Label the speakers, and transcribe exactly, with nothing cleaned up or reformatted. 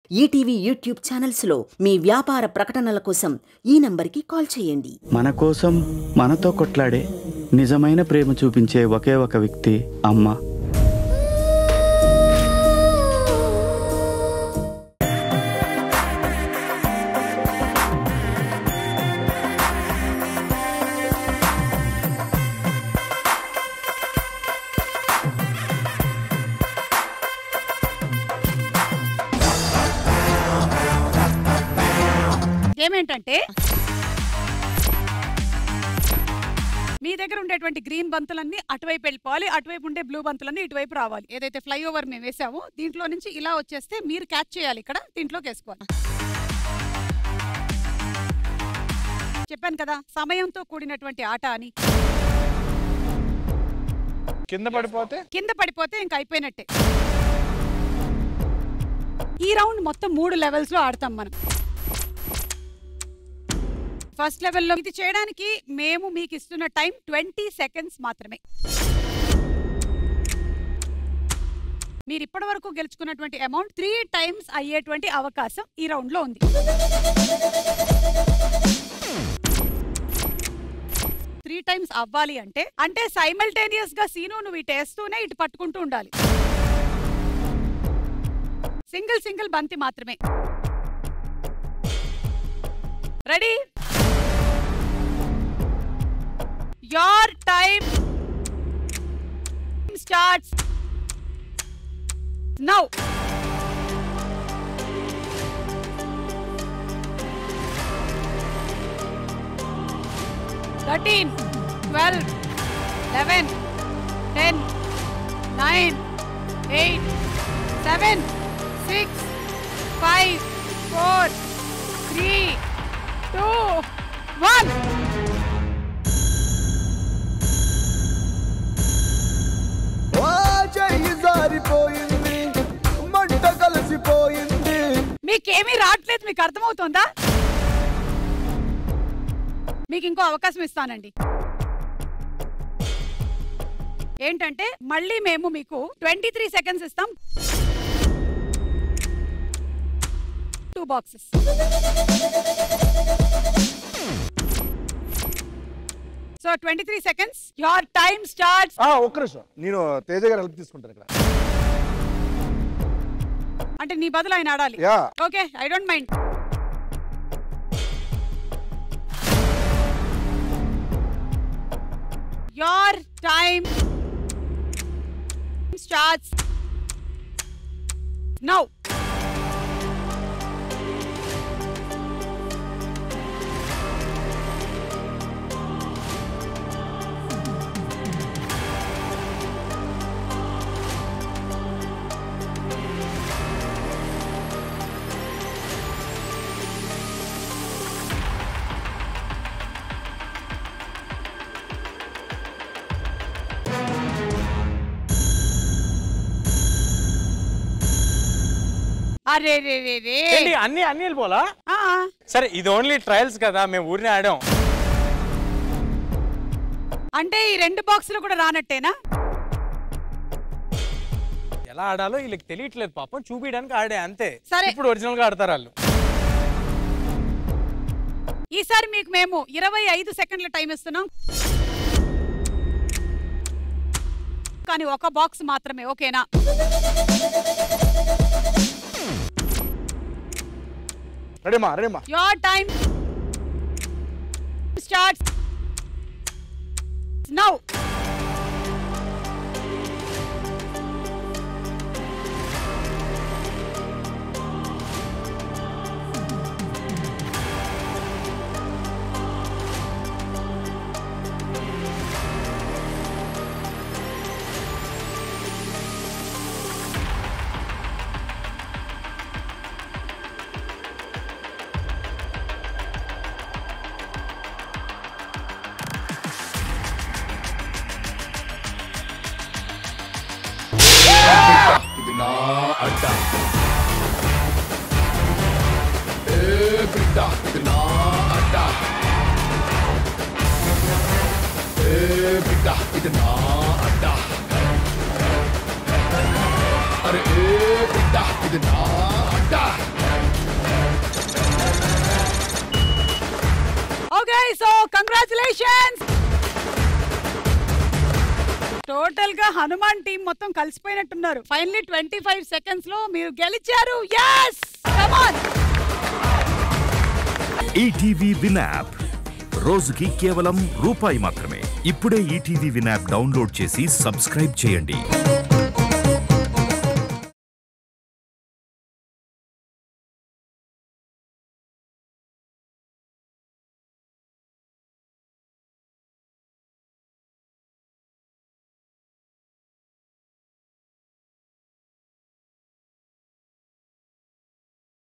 Speaker 1: ETV YouTube channels లో మీ వ్యాపార ప్రకటనల కోసం ఈ నంబర్కి కాల్ చేయండి.
Speaker 2: మన కోసం మనతో కొట్లాడే నిజమైన ప్రేమ చూపించే ఒకే ఒక వ్యక్తి అమ్మ.
Speaker 3: ఏమేంటంటే మీ దగ్గర ఉండేటువంటి గ్రీన్ బంతులన్నీ అటువైపు వెళ్ళిపోవాలి, అటువైపు ఉండే బ్లూ బంతులన్నీ ఇటువైపు రావాలి. ఏదైతే ఫ్లైఓవర్ మేము వేసామో దీంట్లో నుంచి ఇలా వచ్చేస్తే మీరు క్యాచ్ చేయాలి, ఇక్కడ దీంట్లోకి వేసుకోవాలి. చెప్పాను కదా సమయంతో కూడినటువంటి ఆట అని.
Speaker 4: కింద పడిపోతే
Speaker 3: కింద పడిపోతే ఇంక అయిపోయినట్టే. ఈ రౌండ్ మొత్తం మూడు లెవెల్స్ లో ఆడతాం మనం. ఫస్ట్ లెవెల్లో ఇది చేయడానికి మేము మీకు ఇస్తున్న టైం ట్వంటీ సెకండ్స్ మాత్రమే. మీరు ఇప్పటి వరకు గెలుచుకున్నటువంటి అమౌంట్ త్రీ టైమ్స్ అయ్యేటువంటి అవకాశం ఈ రౌండ్ లో ఉంది. త్రీ టైమ్స్ అవ్వాలి అంటే అంటే సైమల్టేనియస్ గా సీను నువ్వు ఇటు వేస్తూనే ఇటు పట్టుకుంటూ ఉండాలి. సింగిల్ సింగిల్ బంతి మాత్రమే. Ready? Your time starts now. thirteen, twelve, eleven, ten, nine, eight, seven, six, five, four, three, two, one. మీకేమీ రావట్లేదు, మీకు అర్థమవుతుందా? మీకు ఇంకో అవకాశం ఇస్తానండి. ఏంటంటే మళ్ళీ మేము మీకు ట్వంటీ త్రీ సెకండ్స్ ఇస్తాం. Two boxes. So twenty three seconds. Your time starts.
Speaker 4: ఒక్క నిమిషం, నేను తేజ గారు హెల్ప్ తీసుకుంటాను ఇక్కడ.
Speaker 3: అంటే నీ బదులు ఆయన ఆడాలి. Okay, I don't mind. Your time starts now. అరే రే రే రే
Speaker 5: అన్ని అన్ని వెళ్ళిపోలా?
Speaker 3: ఆ
Speaker 5: సరే, ఇది ఓన్లీ ట్రయల్స్ కదా, మేము ఊరినే ఆడాం.
Speaker 3: అంటే ఈ రెండు బాక్సులు కూడా రానట్టేనా?
Speaker 5: ఎలా ఆడాలో వీళ్ళకి తెలియట్లేదు పాపం, చూపించడానికి ఆడే అంతే.
Speaker 3: సరే,
Speaker 5: ఇప్పుడు ఒరిజినల్ గా ఆడతారు వాళ్ళు.
Speaker 3: ఈసారి మీకు మేము ఇరవై ఐదు సెకండ్ల టైం ఇస్తున్నాం, కానీ ఒక బాక్స్ మాత్రమే. ఓకేనా?
Speaker 4: రెడీమా రెడీమా.
Speaker 3: Your time starts now.
Speaker 6: अड्डा ए बिड्डा इतना अड्डा ए बिड्डा इतना अड्डा अरे ए बिड्डा इतना अड्डा
Speaker 3: కంగ్రాచులేషన్స్. టోటల్ గా హనుమాన్ టీం మొత్తం కలిసిపోయినట్టున్నారు. ఫైనల్లీ ట్వంటీ ఫైవ్ సెకండ్స్ లో మీరు గెలిచారు. yes come on.
Speaker 7: ETV Win app రోజుకి కేవలం రూపాయి మాత్రమే. ఇప్పుడే ఈటీవీ విన్ యాప్ డౌన్లోడ్ చేసి సబ్స్క్రైబ్ చేయండి.